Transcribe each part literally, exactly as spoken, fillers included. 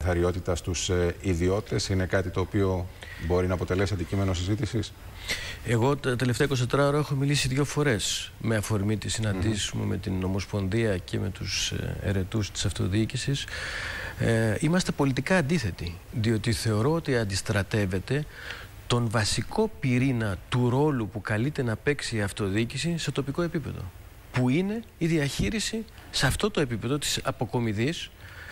Θαριότητα στους ε, ιδιώτες είναι κάτι το οποίο μπορεί να αποτελέσει αντικείμενο συζήτησης? Εγώ τα τελευταία είκοσι τέσσερις ώρα έχω μιλήσει δύο φορές με αφορμή τη συναντήση μου mm-hmm. με την Ομοσπονδία και με τους ερετούς της αυτοδιοίκησης. Ε, είμαστε πολιτικά αντίθετοι, διότι θεωρώ ότι αντιστρατεύεται τον βασικό πυρήνα του ρόλου που καλείται να παίξει η αυτοδιοίκηση σε τοπικό επίπεδο, που είναι η διαχείριση σε αυτό το επίπεδο της αποκομιδής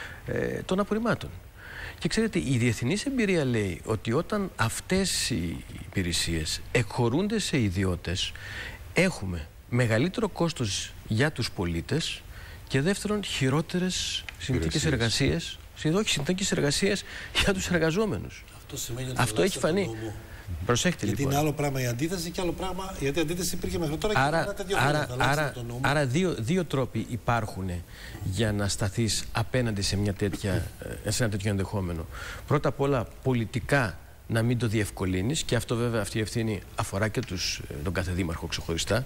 ε, των απορριμμάτων. Και ξέρετε, η διεθνής εμπειρία λέει ότι όταν αυτές οι υπηρεσίες εκχωρούνται σε ιδιώτες, έχουμε μεγαλύτερο κόστος για τους πολίτες και δεύτερον χειρότερες συνθήκες εργασίας, όχι συνθήκες εργασίας για τους εργαζόμενους. Αυτό σημαίνει ότι αυτό έχει φανεί. Προσέχτε, γιατί λοιπόν. Είναι άλλο πράγμα η αντίθεση και άλλο πράγμα, γιατί η αντίθεση υπήρχε μέχρι τώρα άρα, και τέτοιο άρα, θέμα, άρα, άρα δύο, δύο τρόποι υπάρχουν για να σταθείς απέναντι σε, μια τέτοια, σε ένα τέτοιο ενδεχόμενο. Πρώτα απ' όλα πολιτικά να μην το διευκολύνεις, και αυτό βέβαια αυτή η ευθύνη αφορά και τους, τον κάθε δήμαρχο ξεχωριστά,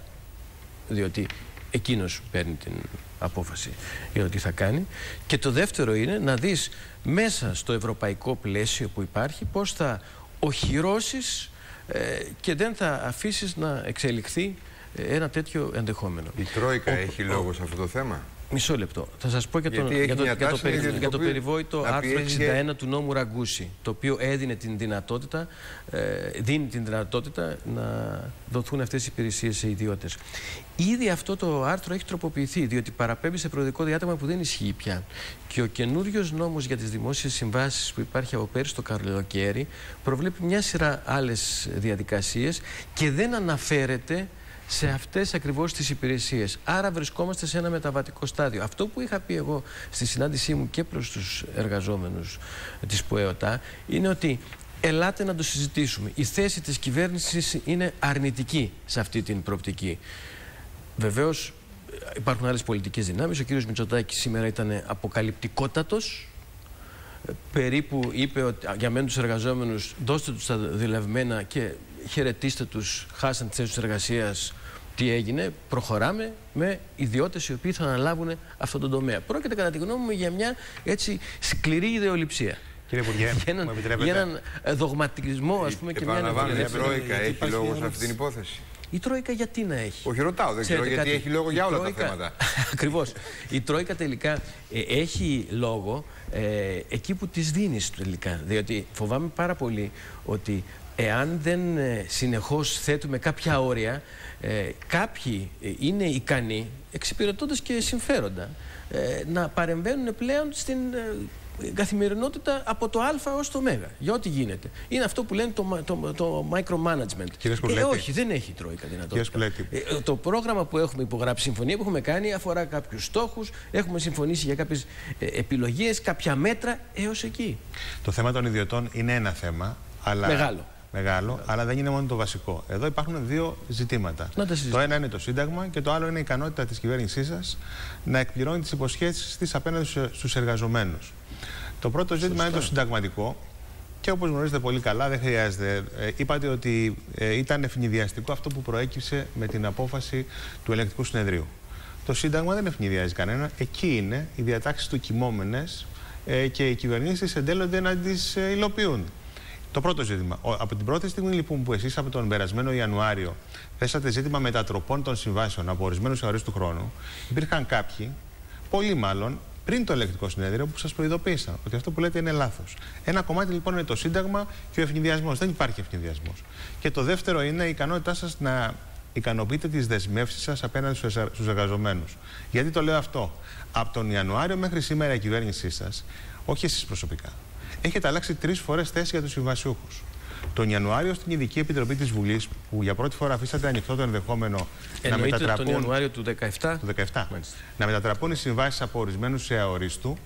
διότι εκείνος παίρνει την απόφαση για το τι θα κάνει. Και το δεύτερο είναι να δεις μέσα στο ευρωπαϊκό πλαίσιο που υπάρχει πώς θα οχυρώσεις ε, και δεν θα αφήσεις να εξελιχθεί ένα τέτοιο ενδεχόμενο. Η Τρόικα Ο, έχει ο, λόγο σε αυτό το θέμα? Μισό λεπτό. Θα σας πω για, τον, για, το, για, το, περι, για το περιβόητο άρθρο εξήντα ένα του νόμου Ραγκούση, το οποίο έδινε την δυνατότητα, ε, δίνει την δυνατότητα να δοθούν αυτές οι υπηρεσίες σε ιδιώτες. Ήδη αυτό το άρθρο έχει τροποποιηθεί, διότι παραπέμπει σε προοδικό διάταγμα που δεν ισχύει πια. Και ο καινούριος νόμος για τις δημόσιες συμβάσεις που υπάρχει από πέρυσι το καλοκαίρι προβλέπει μια σειρά άλλες διαδικασίες και δεν αναφέρεται σε αυτές ακριβώς τις υπηρεσίες. Άρα βρισκόμαστε σε ένα μεταβατικό στάδιο. Αυτό που είχα πει εγώ στη συνάντησή μου και προς τους εργαζόμενους της ΠΟΕΟΤΑ είναι ότι ελάτε να το συζητήσουμε. Η θέση της κυβέρνησης είναι αρνητική σε αυτή την προοπτική. Βεβαίως υπάρχουν άλλες πολιτικές δυνάμεις. Ο κύριος Μητσοτάκης σήμερα ήταν αποκαλυπτικότατος. Περίπου είπε ότι για μένα τους εργαζόμενους δώστε τους τα δουλευμένα και χαιρετίστε τους, χάσαν τις θέσεις εργασίας, τι έγινε, προχωράμε με ιδιώτες οι οποίοι θα αναλάβουν αυτόν τον τομέα. Πρόκειται κατά τη γνώμη μου για μια έτσι σκληρή ιδεολειψία. Κύριε Υπουργέ, για έναν, για έναν δογματισμό, ας πούμε, και μια αναβάλλον. Η Τρόικα έχει λόγο σε αυτή την υπόθεση? Η Τρόικα γιατί να έχει? Όχι, ρωτάω, δεν ξέρω γιατί έχει λόγο για όλα Τρόικα, τα θέματα. Ακριβώς. Η Τρόικα τελικά ε, έχει λόγο ε, εκεί που της δίνεις τελικά. Διότι φοβάμαι πάρα πολύ ότι εάν δεν ε, συνεχώς θέτουμε κάποια όρια, ε, κάποιοι ε, είναι ικανοί, εξυπηρετώντας και συμφέροντα, ε, να παρεμβαίνουν πλέον στην ε, καθημερινότητα από το Α ως το Μ. Για ό,τι γίνεται. Είναι αυτό που λένε το, το, το micromanagement. Κύριε Σκουλέτη. Ε, όχι, δεν έχει η Τρόικα δυνατότητα. Ε, το πρόγραμμα που έχουμε υπογράψει, συμφωνία που έχουμε κάνει, αφορά κάποιους στόχους. Έχουμε συμφωνήσει για κάποιες ε, επιλογές, κάποια μέτρα έως εκεί. Το θέμα των ιδιωτών είναι ένα θέμα. Αλλά... Μεγάλο. Μεγάλο, Μεγάλο, αλλά δεν είναι μόνο το βασικό. Εδώ υπάρχουν δύο ζητήματα. Το ένα είναι το Σύνταγμα και το άλλο είναι η ικανότητα της κυβέρνησής σας να εκπληρώνει τις υποσχέσεις της απέναντι στους εργαζομένους. Το πρώτο ζήτημα Σωστά. είναι το συνταγματικό και όπως γνωρίζετε πολύ καλά, δεν χρειάζεται. Ε, είπατε ότι ε, ήταν ευνηδιαστικό αυτό που προέκυψε με την απόφαση του Ελεγκτικού Συνεδρίου. Το Σύνταγμα δεν ευνηδιάζει κανένα. Εκεί είναι οι διατάξεις του κειμόμενες ε, και οι κυβερνήσεις εντέλλονται να τις ε, υλοποιούν. Το πρώτο ζήτημα. Ο, από την πρώτη στιγμή λοιπόν που εσείς από τον περασμένο Ιανουάριο θέσατε ζήτημα μετατροπών των συμβάσεων από ορισμένους αιωρίες του χρόνου, υπήρχαν κάποιοι, πολλοί μάλλον, πριν το Ελεγκτικό Συνέδριο, που σας προειδοποίησαν ότι αυτό που λέτε είναι λάθος. Ένα κομμάτι λοιπόν είναι το Σύνταγμα και ο ευνηδιασμός. Δεν υπάρχει ευνηδιασμός. Και το δεύτερο είναι η ικανότητά σας να ικανοποιείτε τις δεσμεύσεις σας απέναντι στους εργαζομένους. Γιατί το λέω αυτό? Από τον Ιανουάριο μέχρι σήμερα η κυβέρνησή σας, όχι εσείς προσωπικά, έχετε αλλάξει τρεις φορές θέση για τους συμβασιούχους. Τον Ιανουάριο στην Ειδική Επιτροπή της Βουλής, που για πρώτη φορά αφήσατε ανοιχτό το ενδεχόμενο να μετατραπούν. Τον Ιανουάριο του δεκαεπτά. Του δεκαεπτά. Να μετατραπούν οι συμβάσεις από ορισμένους σε αορίστου.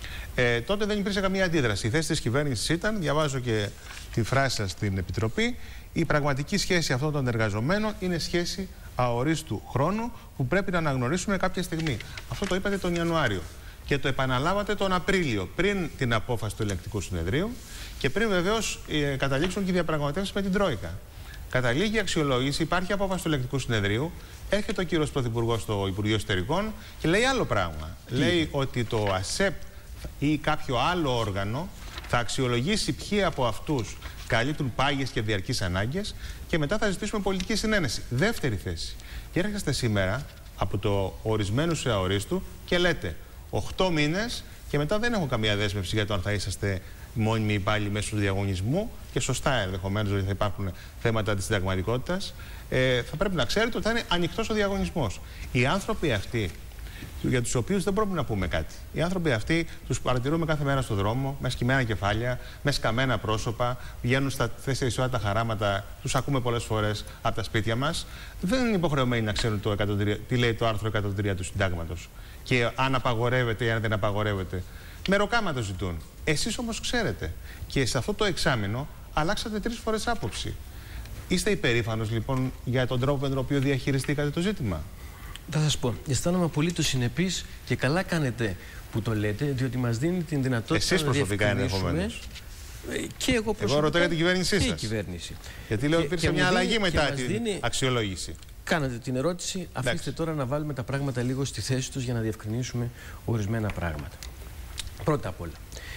Ε, τότε δεν υπήρξε καμία αντίδραση. Η θέση της κυβέρνησης ήταν, διαβάζω και τη φράση σας στην Επιτροπή, η πραγματική σχέση αυτών των εργαζομένων είναι σχέση αορίστου χρόνου που πρέπει να αναγνωρίσουμε κάποια στιγμή. Αυτό το είπατε τον Ιανουάριο. Και το επαναλάβατε τον Απρίλιο, πριν την απόφαση του Ελεγκτικού Συνεδρίου και πριν βεβαίως ε, καταλήξουν και οι διαπραγματεύσεις με την Τρόικα. Καταλήγει η αξιολόγηση, υπάρχει απόφαση του Ελεγκτικού Συνεδρίου, έρχεται ο κύριος Πρωθυπουργός στο Υπουργείο Εσωτερικών και λέει άλλο πράγμα. Λέει ότι το ΑΣΕΠ ή κάποιο άλλο όργανο θα αξιολογήσει ποιοι από αυτούς καλύπτουν πάγιες και διαρκείς ανάγκες και μετά θα ζητήσουμε πολιτική συνένεση. Δεύτερη θέση. Και έρχεστε σήμερα από το ορισμένου σε αορίστου και λέτε οκτώ μήνες και μετά δεν έχω καμία δέσμευση για το αν θα είσαστε μόνιμοι υπάλληλοι μέσω του διαγωνισμού και σωστά ενδεχομένως ότι θα υπάρχουν θέματα της συνταγματικότητας. Ε, θα πρέπει να ξέρετε ότι θα είναι ανοιχτός ο διαγωνισμός. Οι άνθρωποι αυτοί, για τους οποίους δεν πρέπει να πούμε κάτι. Οι άνθρωποι αυτοί τους παρατηρούμε κάθε μέρα στον δρόμο, με σκυμμένα κεφάλια, με σκαμμένα πρόσωπα, βγαίνουν στα τέσσερις ώρα τα χαράματα, τους ακούμε πολλές φορές από τα σπίτια μας. Δεν είναι υποχρεωμένοι να ξέρουν το εκατόν τρία, τι λέει το άρθρο εκατόν τρία του Συντάγματος και αν απαγορεύεται ή αν δεν απαγορεύεται. Μεροκάμα το ζητούν. Εσείς όμως ξέρετε. Και σε αυτό το εξάμηνο αλλάξατε τρεις φορές άποψη. Είστε υπερήφανος λοιπόν για τον τρόπο με τον οποίο διαχειριστήκατε το ζήτημα? Θα σας πω, αισθάνομαι απολύτως συνεπής και καλά κάνετε που το λέτε, διότι μας δίνει την δυνατότητα Εσείς να προσωπικά ενδεχομένως. Και εγώ προσωπικά. Εγώ ρωτώ για την κυβέρνησή σας. Και η κυβέρνηση. Γιατί λέω ότι υπήρξε μια αλλαγή μετά την δίνει... αξιολόγηση. Κάνατε την ερώτηση, αφήστε Εντάξει. τώρα να βάλουμε τα πράγματα λίγο στη θέση τους για να διευκρινίσουμε ορισμένα πράγματα. Πρώτα απ' όλα,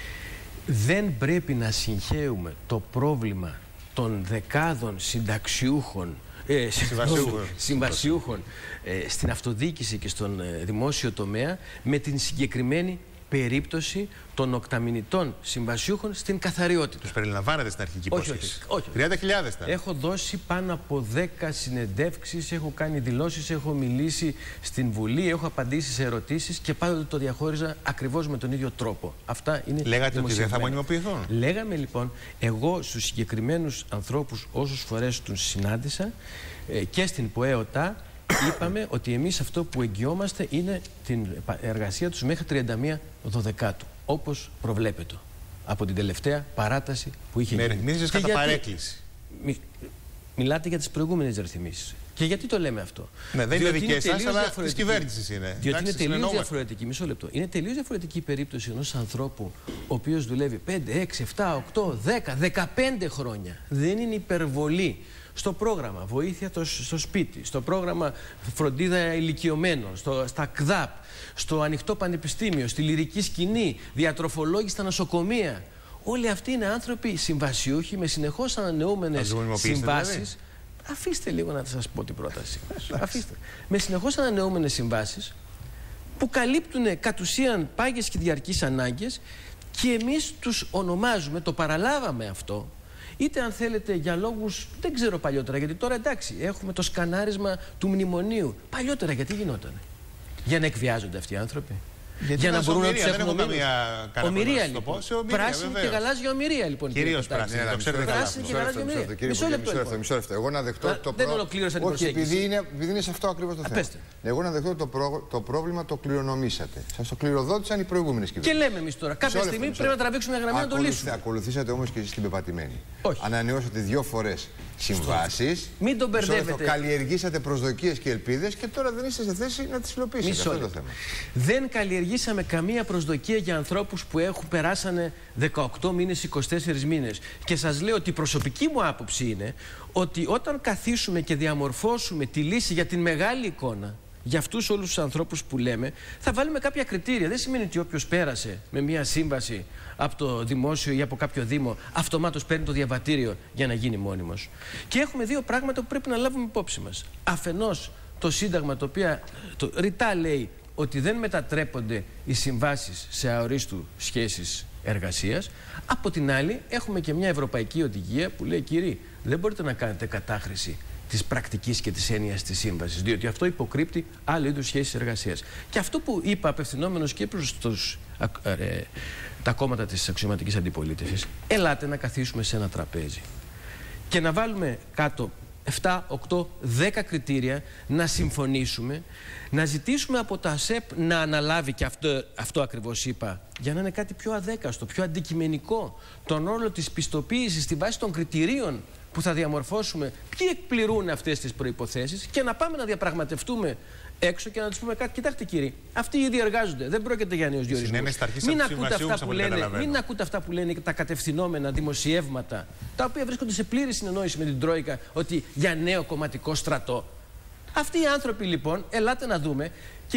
δεν πρέπει να συγχέουμε το πρόβλημα των δεκάδων συνταξιούχων Ε, συμβασιούχων, συμβασιούχων ε, στην αυτοδιοίκηση και στον ε, δημόσιο τομέα με την συγκεκριμένη περίπτωση των οκταμηνητών συμβασιούχων στην καθαριότητα. Τους περιλαμβάνετε στην αρχική υπόσχεση? Όχι, όχι, όχι. τριάντα χιλιάδες ήταν. Έχω δώσει πάνω από δέκα συνεντεύξεις, έχω κάνει δηλώσεις, έχω μιλήσει στην Βουλή, έχω απαντήσει σε ερωτήσεις και πάντοτε το διαχώριζα ακριβώς με τον ίδιο τρόπο. Αυτά είναι. Λέγατε ότι δεν θα μονιμοποιηθούν? Λέγαμε λοιπόν, εγώ στους συγκεκριμένους ανθρώπους όσους φορές τους συνάντησα ε, και στην ΠΟΕΟΤΑ, είπαμε ότι εμείς αυτό που εγγυόμαστε είναι την εργασία τους μέχρι τριάντα μία Δωδεκάτου, όπως προβλέπεται από την τελευταία παράταση που είχε με γίνει. Με ρυθμίσεις κατά γιατί... παρέκκληση. Μι... Μιλάτε για τις προηγούμενες ρυθμίσεις. Και γιατί το λέμε αυτό? Ναι, δεν είναι δικές σας, αλλά της κυβέρνησης είναι. Διότι Εντάξει, είναι τελείως διαφορετική. Μισό λεπτό. Είναι τελείως διαφορετική η περίπτωση ενός ανθρώπου ο οποίος δουλεύει πέντε, έξι, επτά, οκτώ, δέκα, δεκαπέντε χρόνια. Δεν είναι υπερβολή. Στο πρόγραμμα βοήθεια το, στο σπίτι, στο πρόγραμμα φροντίδα ηλικιωμένων, στο, στα ΚΔΑΠ, στο ανοιχτό πανεπιστήμιο, στη λυρική σκηνή, διατροφολόγοι στα νοσοκομεία. Όλοι αυτοί είναι άνθρωποι συμβασιούχοι με συνεχώς ανανεούμενες συμβάσεις. Δηλαδή. Αφήστε λίγο να σας πω την πρόταση. Αφήστε. Με συνεχώς ανανεούμενες συμβάσεις που καλύπτουν κατ' ουσίαν πάγιες και διαρκείς ανάγκες και εμείς τους ονομάζουμε, το παραλάβαμε αυτό, είτε αν θέλετε για λόγους, δεν ξέρω παλιότερα, γιατί τώρα εντάξει, έχουμε το σκανάρισμα του μνημονίου. Παλιότερα γιατί γινότανε? Για να εκβιάζονται αυτοί οι άνθρωποι? Γιατί για να μπορούν ομοιρία, να τους έχουν καμία ομοιρία λοιπόν. Πράσινη και γαλάζια ομοιρία λοιπόν. Κυρίως πράσινη, το ξέρετε καλά. Πράσινη και γαλάζια ομοιρία. Μισό λεπτό, μισό λεπτό. Εγώ να δεχτώ το πρόβλημα. Όχι, επειδή είναι σε αυτό ακριβώς το θέμα. Εγώ να δεχτώ το πρόβλημα το κληρονομήσατε. Σας το κληροδότησαν οι προηγούμενες κυβερνήσεις. Και λέμε εμείς τώρα, κάποια στιγμή πρέπει να τραβήξουμε μια γραμμή να το λύσουμε. Ακολουθήσατε όμως και εσείς την πεπατημένη. Ανανεώσατε δύο φορές συμβάσεις. Μην τον μπερδεύετε. Καλλιεργήσατε προσδοκίες και ελπίδες και τώρα δεν είστε σε θέση να τις υλοποιήσετε. Αυτό είναι το θέμα. Δεν καλλιεργήσαμε καμία προσδοκία για ανθρώπους που έχουν περάσανε δεκαοκτώ μήνες, είκοσι τέσσερις μήνες. Και σας λέω ότι η προσωπική μου άποψη είναι ότι όταν καθίσουμε και διαμορφώσουμε τη λύση για την μεγάλη εικόνα, για αυτούς όλους τους ανθρώπους που λέμε, θα βάλουμε κάποια κριτήρια. Δεν σημαίνει ότι όποιος πέρασε με μια σύμβαση από το δημόσιο ή από κάποιο δήμο, αυτομάτως παίρνει το διαβατήριο για να γίνει μόνιμος. Και έχουμε δύο πράγματα που πρέπει να λάβουμε υπόψη μας. Αφενός, το Σύνταγμα, το οποίο το, ρητά λέει ότι δεν μετατρέπονται οι συμβάσεις σε αορίστου σχέσεις εργασίας. Από την άλλη, έχουμε και μια ευρωπαϊκή οδηγία που λέει, κύριοι, δεν μπορείτε να κάνετε κατάχρηση της πρακτικής και της έννοιας της σύμβασης, διότι αυτό υποκρύπτει άλλου είδους σχέσεις εργασίας. Και αυτό που είπα απευθυνόμενος και προς τους, ε, τα κόμματα της αξιωματικής αντιπολίτευσης, ελάτε να καθίσουμε σε ένα τραπέζι και να βάλουμε κάτω επτά, οκτώ, δέκα κριτήρια, να συμφωνήσουμε, να ζητήσουμε από τα ΑΣΕΠ να αναλάβει, και αυτό, αυτό ακριβώς είπα, για να είναι κάτι πιο αδέκαστο, πιο αντικειμενικό, τον ρόλο της πιστοποίησης στη βάση των κριτηρίων που θα διαμορφώσουμε, ποιοι εκπληρούν αυτές τις προϋποθέσεις, και να πάμε να διαπραγματευτούμε έξω και να τους πούμε κάτι. Κοιτάξτε κύριοι, αυτοί ήδη εργάζονται, δεν πρόκειται για νέους διορισμούς. Μην ακούτε αυτά που λένε, μην ακούτε αυτά που λένε τα κατευθυνόμενα δημοσιεύματα, τα οποία βρίσκονται σε πλήρη συνεννόηση με την Τρόικα, ότι για νέο κομματικό στρατό. Αυτοί οι άνθρωποι λοιπόν, ελάτε να δούμε, και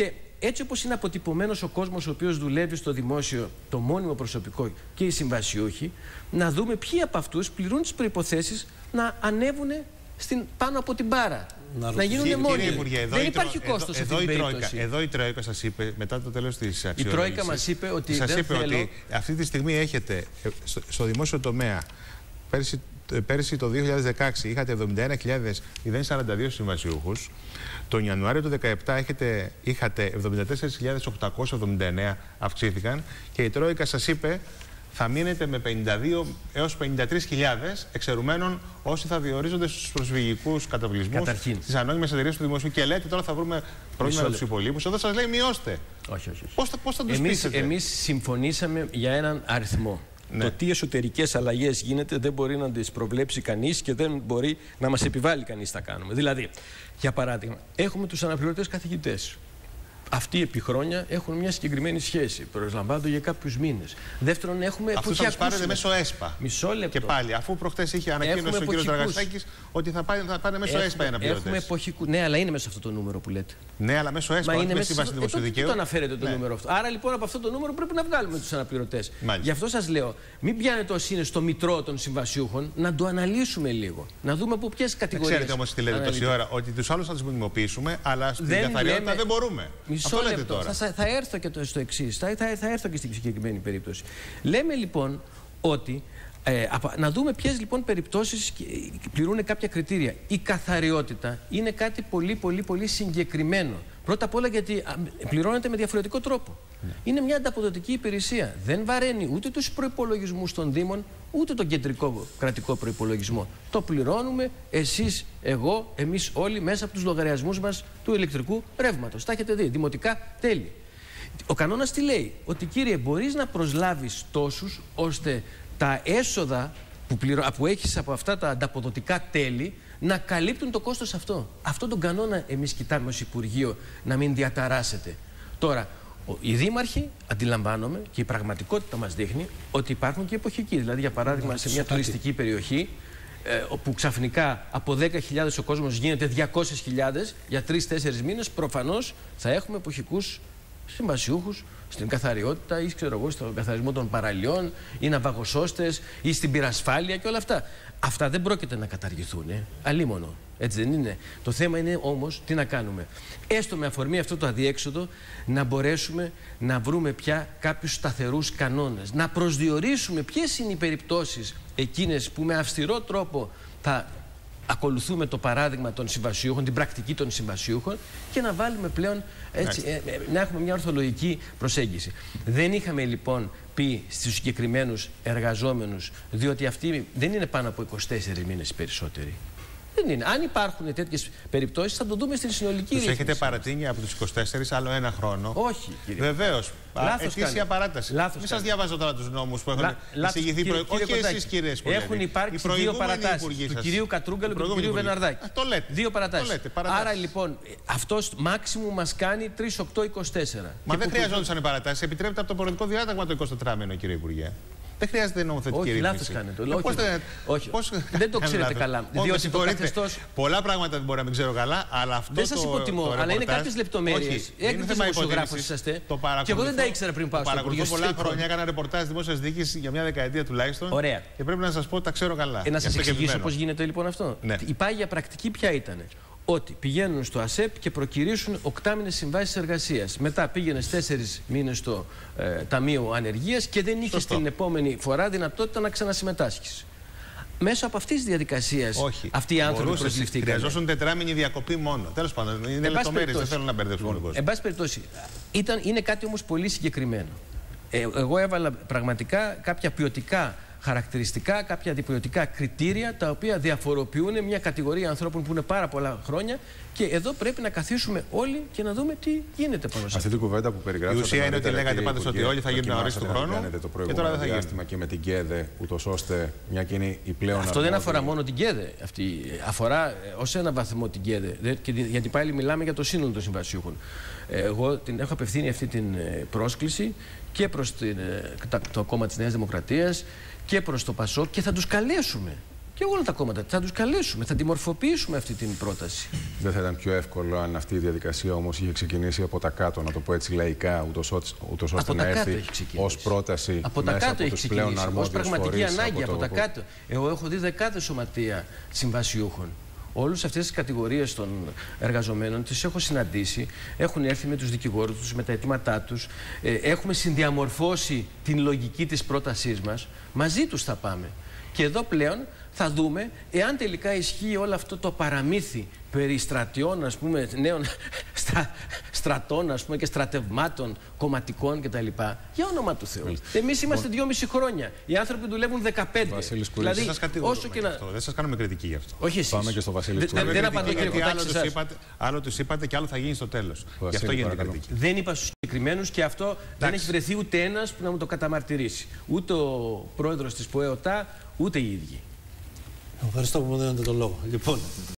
έτσι όπως είναι αποτυπωμένος ο κόσμος ο οποίος δουλεύει στο δημόσιο, το μόνιμο προσωπικό και οι συμβασιούχοι, να δούμε ποιοι από αυτούς πληρούν τις προϋποθέσεις να ανέβουν στην, πάνω από την μπάρα. Να, να γίνουν μόνοι. Δεν υπάρχει κόστος σε αυτή την περίπτωση. Εδώ η Τρόικα σας είπε, μετά το τέλος της αξιολόγησης, η Τρόικα μας είπε ότι, σας δεν είπε θέλω... ότι αυτή τη στιγμή έχετε στο, στο δημόσιο τομέα, πέρσι, πέρσι το δύο χιλιάδες δεκαέξι είχατε εβδομήντα ένα χιλιάδες σαράντα δύο συμβασιούχους. Τον Ιανουάριο του δύο χιλιάδες δεκαεπτά έχετε, είχατε εβδομήντα τέσσερις χιλιάδες οκτακόσια εβδομήντα εννέα, αυξήθηκαν, και η Τρόικα σας είπε θα μείνετε με πενήντα δύο έως πενήντα τρεις χιλιάδες εξαιρουμένων όσοι θα διορίζονται στους προσφυγικούς καταβλισμούς στις ανώνυμες εταιρείες του δημοσίου. Και λέτε τώρα θα βρούμε πρόβλημα με τους υπολείπους. Εδώ σας λέει μειώστε. Όχι, όχι. Πώς, πώς θα τους εμείς, πείσετε? Εμείς συμφωνήσαμε για έναν αριθμό. Ναι. Το τι εσωτερικές αλλαγές γίνεται δεν μπορεί να τις προβλέψει κανείς και δεν μπορεί να μας επιβάλλει κανείς να κάνουμε. Δηλαδή, για παράδειγμα, έχουμε τους αναπληρωτές καθηγητές. Αυτοί επί χρόνια έχουν μια συγκεκριμένη σχέση. Προσλαμβάνονται για κάποιους μήνες. Δεύτερον, έχουμε. Αυτούς θα τους πάρετε μέσω ΕΣΠΑ. Μισό λεπτό. Και πάλι, αφού προχτές είχε ανακοίνωση ο κ. Δραγαστάκης ότι θα πάνε, θα πάνε μέσω ΕΣΠΑ οι αναπληρωτές. Έχουμε εποχικού. Ναι, αλλά είναι μέσα σε αυτό το νούμερο που λέτε. Ναι, αλλά μέσω ΕΣΠΑ. Είναι μέσα στη Δημοσίου Δικαίου. Δεν το αναφέρετε το ναι. νούμερο αυτό. Άρα λοιπόν από αυτό το νούμερο πρέπει να βγάλουμε τους αναπληρωτές. Γι' αυτό σας λέω, μην πιάνετε όσοι είναι στο μητρό των συμβασιούχων, να το αναλύσουμε λίγο. Να δούμε από ποιες κατηγορίες. Ξέρετε όμως τι λέτε τόση ώρα, ότι τους άλλους θα τους μνημοποιήσουμε, αλλά στην καθαριότητα δεν μπορούμε. Μισό λεπτό. Θα, θα έρθω και το, στο εξής, θα, θα, θα έρθω και στην συγκεκριμένη περίπτωση. Λέμε λοιπόν ότι ε, να δούμε ποιες λοιπόν περιπτώσεις πληρούν κάποια κριτήρια. Η καθαριότητα είναι κάτι πολύ πολύ πολύ συγκεκριμένο. Πρώτα απ' όλα γιατί πληρώνεται με διαφορετικό τρόπο. Ναι. Είναι μια ανταποδοτική υπηρεσία. Δεν βαραίνει ούτε τους προϋπολογισμούς των Δήμων, ούτε τον κεντρικό κρατικό προϋπολογισμό. Το πληρώνουμε εσείς, εγώ, εμείς όλοι μέσα από τους λογαριασμούς μας του ηλεκτρικού ρεύματος. Τα έχετε δει, δημοτικά τέλη. Ο κανόνας τι λέει? Ότι κύριε, μπορείς να προσλάβεις τόσους ώστε τα έσοδα που, πληρω... που έχεις από αυτά τα ανταποδοτικά τέλη να καλύπτουν το κόστος αυτό. Αυτόν τον κανόνα εμείς κοιτάμε ως Υπουργείο να μην διαταράσσεται. Τώρα, οι δήμαρχοι, αντιλαμβάνομαι, και η πραγματικότητα μας δείχνει ότι υπάρχουν και εποχικοί. Δηλαδή, για παράδειγμα, σε μια τουριστική περιοχή, ε, όπου ξαφνικά από δέκα χιλιάδες ο κόσμος γίνεται διακόσιες χιλιάδες για τρεις τέσσερις μήνες, προφανώς θα έχουμε εποχικούς συμβασιούχους στην καθαριότητα ή ξέρω εγώ, στον καθαρισμό των παραλιών ή ναυαγοσώστες ή στην πυρασφάλεια και όλα αυτά. Αυτά δεν πρόκειται να καταργηθούν. Ε. Αλίμονο. Έτσι δεν είναι? Το θέμα είναι όμως τι να κάνουμε. Έστω με αφορμή αυτό το αδιέξοδο να μπορέσουμε να βρούμε πια κάποιους σταθερούς κανόνες. Να προσδιορίσουμε ποιες είναι οι περιπτώσεις εκείνες που με αυστηρό τρόπο θα ακολουθούμε το παράδειγμα των συμβασιούχων, την πρακτική των συμβασιούχων και να βάλουμε πλέον έτσι, ε, ε, να έχουμε μια ορθολογική προσέγγιση. Δεν είχαμε λοιπόν πει στους συγκεκριμένους εργαζόμενους, διότι αυτοί δεν είναι πάνω από είκοσι τέσσερις μήνες οι περισσότεροι. Δεν είναι. Αν υπάρχουν τέτοιες περιπτώσεις, θα το δούμε στην συνολική ρύθμιση. Τους έχετε παρατείνει από τους είκοσι τέσσερις άλλο ένα χρόνο. Όχι, κύριε. Βεβαίως. Ετήσια παράταση. Λάθος Μην σας διαβάζω τώρα τους νόμους που έχουν εισηγηθεί προηγουμένως. Όχι εσείς, κύριε Σπολιάδη. Έχουν υπάρξει δύο παρατάσεις. Του κυρίου Κατρούγκαλου και του κυρίου Βεναρδάκη. Το λέτε. Δύο παρατάσεις. Άρα λοιπόν, αυτός μάξιμου μας κάνει τρεις οκτώ είκοσι τέσσερα. Μα δεν χρειαζόντουσαν οι παρατάσεις. Επιτρέπεται από το πολιτικό διάταγμα το εικοσιτετράημενο, κύριε Υπουργέ. Δεν χρειάζεται νομοθετική ρύθμιση. Όχι, λάθος κάνετε. Όχι, πώς δεν... όχι. Πώς... δεν το ξέρετε καλά. Διότι το καθεστώς... Πολλά πράγματα δεν μπορώ να μην ξέρω καλά, αλλά αυτό δεν σας το, υποτιμώ, το αλλά ρεπορτάζ... είναι κάποιες λεπτομέρειες. Έκτακτος δημοσιογράφος είσαστε. Και εγώ δεν τα ήξερα πριν πάω στο Υπουργείο. Πολλά χρόνια έκανα ρεπορτάζ δημόσιας διοίκησης για μια δεκαετία τουλάχιστον. Ωραία. Και πρέπει να σας πω ότι τα ξέρω καλά. Ε, να σας εξηγήσω πώς γίνεται λοιπόν αυτό. Η πάγια πρακτική ποια ήταν? Ότι πηγαίνουν στο ΑΣΕΠ και προκυρήσουν οκτάμινες συμβάσεις εργασίας. Μετά πήγαινε τέσσερις μήνες στο ε, Ταμείο Ανεργίας και δεν είχε την επόμενη φορά δυνατότητα να ξανασυμμετάσχεις. Μέσω από αυτή τη διαδικασία αυτοί οι άνθρωποι προσληφθήκαν. Χρειαζόσουν τετράμινη διακοπή μόνο. Τέλος πάντων, είναι λεπτομέρειες, δεν θέλω να μπερδεύσουμε τον κόσμο. Εν πάση περιπτώσει, ήταν, είναι κάτι όμως πολύ συγκεκριμένο. Ε, εγώ έβαλα πραγματικά κάποια ποιοτικά χαρακτηριστικά, κάποια αντιπιωτικά κριτήρια τα οποία διαφοροποιούν μια κατηγορία ανθρώπων που είναι πάρα πολλά χρόνια και εδώ πρέπει να καθίσουμε όλοι και να δούμε τι γίνεται πάνω σε αυτό. Αυτή την κουβέντα που περιγράψατε. Η ουσία είναι ότι λέγατε πάντως ότι όλοι θα γίνουν νωρίς του χρόνου και τώρα δεν θα γίνει. Και με την ΚΕΔΕ, ούτως ώστε μια και είναι η πλέον. Αυτό δεν αφορά μόνο την ΚΕΔΕ. Αυτή αφορά ως ένα βαθμό την ΚΕΔΕ. Γιατί πάλι μιλάμε για το σύνολο των συμβασιούχων. Εγώ την έχω απευθύνει αυτή την πρόσκληση και προς την, το κόμμα της Νέας Δημοκρατίας και προς το ΠΑΣΟΚ και θα τους καλέσουμε Και όλα τα κόμματα. Θα τους καλέσουμε, θα τη μορφοποιήσουμε αυτή την πρόταση. Δεν θα ήταν πιο εύκολο αν αυτή η διαδικασία όμως είχε ξεκινήσει από τα κάτω, να το πω έτσι λαϊκά, ούτως ώστε να έρθει ως πρόταση από τα μέσα κάτω από τους πλέον αρμόδιους φορείς. Ως πραγματική ανάγκη από, από το... τα κάτω. Εγώ έχω δει δεκάδες σωματεία συμβασιούχων. Όλες αυτές τις κατηγορίες των εργαζομένων τις έχω συναντήσει, έχουν έρθει με τους δικηγόρους τους, με τα αιτήματά τους, ε, έχουμε συνδιαμορφώσει την λογική της πρότασής μας, μαζί τους θα πάμε. Και εδώ πλέον θα δούμε εάν τελικά ισχύει όλο αυτό το παραμύθι περί στρατιών, ας πούμε, νέων στρα, στρατών, ας πούμε, και στρατευμάτων κομματικών κτλ. Για όνομα του Θεού. Εμείς είμαστε δυόμιση χρόνια. Οι άνθρωποι δουλεύουν δεκαπέντε. Βασίλης δηλαδή, δεν σας όσο και να... δεν σας κάνουμε κριτική γι' αυτό. Όχι εσείς. Πάμε και στο Βασίλη Σκουλή. Δεν απαντώ, κύριε Κοτάκη, άλλο τους είπατε και άλλο θα γίνει στο τέλος. Γι' αυτό γίνεται κριτική. Δεν είπα στους συγκεκριμένους και αυτό εντάξει. Δεν έχει βρεθεί ούτε ένας που να μου το καταμαρτυρήσει. Ούτε ο πρόεδρος της ΠΟΕΟΤΑ, ούτε οι ίδιοι. Ευχαριστώ που μου δίνετε τον λόγο. Λοιπόν.